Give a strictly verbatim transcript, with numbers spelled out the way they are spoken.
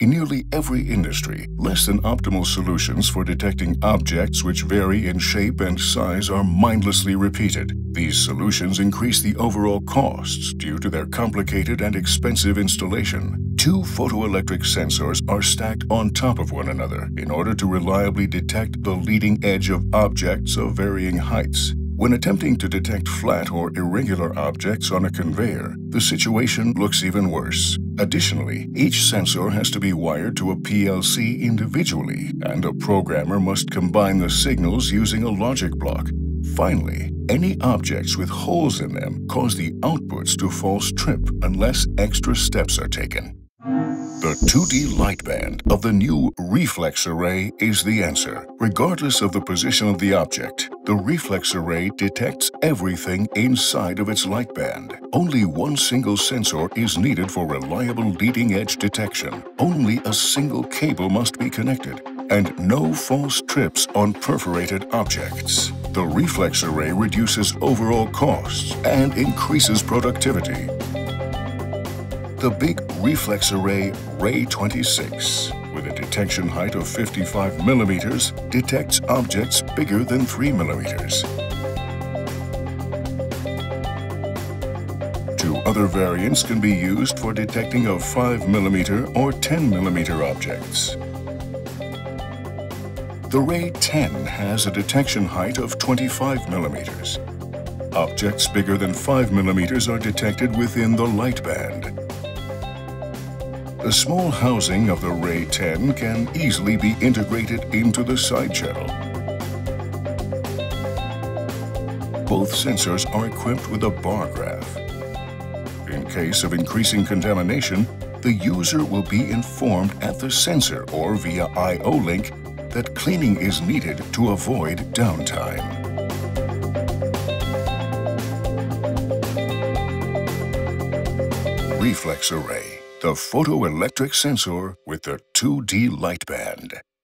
In nearly every industry, less than optimal solutions for detecting objects which vary in shape and size are mindlessly repeated. These solutions increase the overall costs due to their complicated and expensive installation. Two photoelectric sensors are stacked on top of one another in order to reliably detect the leading edge of objects of varying heights. When attempting to detect flat or irregular objects on a conveyor, the situation looks even worse. Additionally, each sensor has to be wired to a P L C individually, and a programmer must combine the signals using a logic block. Finally, any objects with holes in them cause the outputs to false trip unless extra steps are taken. The two D lightband of the new Reflex Array is the answer. Regardless of the position of the object, the Reflex Array detects everything inside of its lightband. Only one single sensor is needed for reliable leading-edge detection. Only a single cable must be connected, and no false trips on perforated objects. The Reflex Array reduces overall costs and increases productivity. The big Reflex Array Ray twenty-six, with a detection height of fifty-five millimeters, detects objects bigger than three millimeters. Two other variants can be used for detecting of five millimeter or ten millimeter objects. The Ray ten has a detection height of twenty-five millimeters. Objects bigger than five millimeters are detected within the light band. The small housing of the Ray ten can easily be integrated into the side channel. Both sensors are equipped with a bar graph. In case of increasing contamination, the user will be informed at the sensor or via I O link that cleaning is needed to avoid downtime. Reflex Array, the photoelectric sensor with the two D lightband.